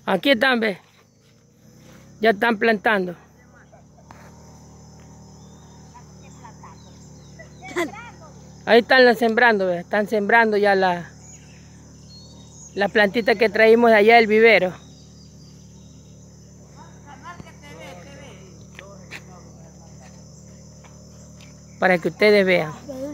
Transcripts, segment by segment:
Aquí están, ve. Ya están plantando. Ahí están sembrando, ve. Están sembrando ya la plantita que traímos de allá del vivero. Para que ustedes vean.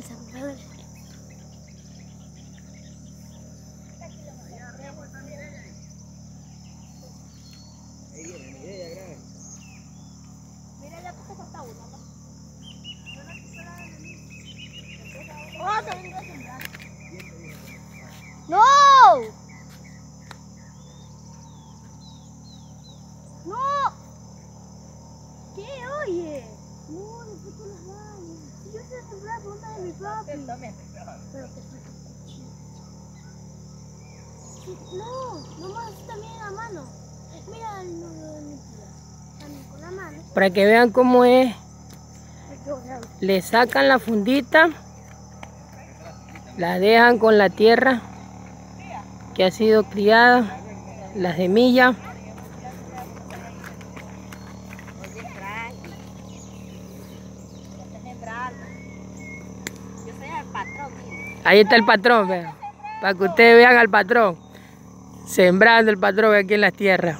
¡No! ¡No! ¿Qué? Oye. No, después tú las manos. Yo sé sembrar por una de mis papi. Pero te falta cuchillo. No más también a mano. Mira el nudo de mi tía. También con la mano. Para que vean cómo es. Le sacan la fundita. La dejan con la tierra que ha sido criada, la semilla. Ahí está el patrón, vean, para que ustedes vean al patrón, sembrando el patrón aquí en las tierras.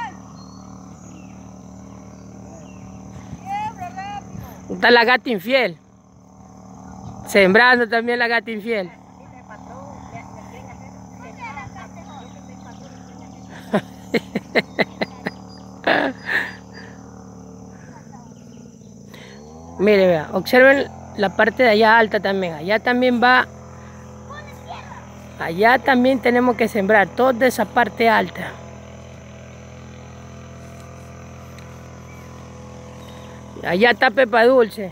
Está la gata infiel, sembrando también la gata infiel. Mire, vea, observen la parte de allá alta también. Allá también va. Allá también tenemos que sembrar toda esa parte alta. Allá está Pepa Dulce.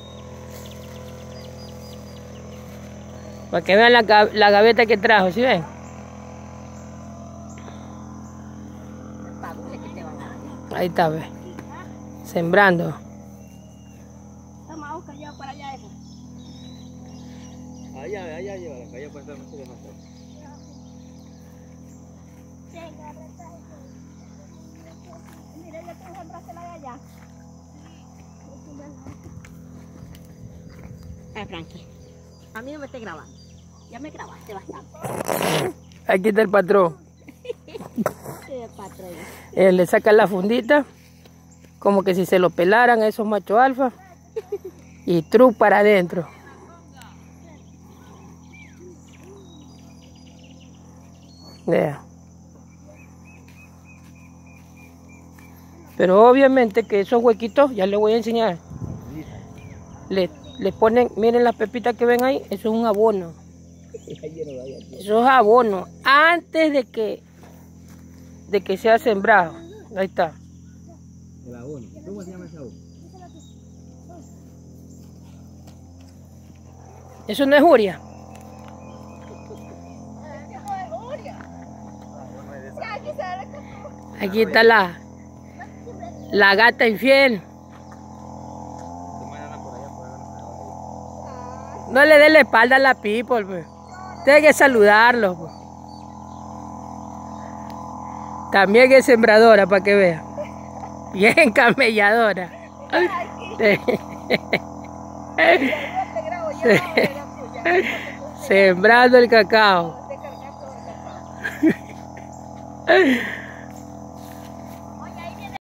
Para que vean la gaveta que trajo, ¿sí ven? Ahí está, ve. Sembrando. Estamos callados para allá, eso. Allá llévala, que allá puede estar más lejos. Mira, ya te sembraste la de allá. Frankie, a mí no me estés grabando. Ya me grabaste bastante. Aquí está el patrón. El patrón. Le sacan la fundita, como que si se lo pelaran a esos machos alfa, y tru para adentro. Vea. Pero obviamente que esos huequitos, ya les voy a enseñar. Le ponen, miren las pepitas que ven ahí, eso es un abono. Eso es abono, antes de que sea sembrado. Ahí está. El abono. ¿Cómo se llama ese abono? Eso no es juria. Aquí está la gata infiel. No le dé la espalda a la people, pues. Tiene que saludarlos, pues. También es sembradora, para que vean. Bien camelladora. Sembrando el cacao.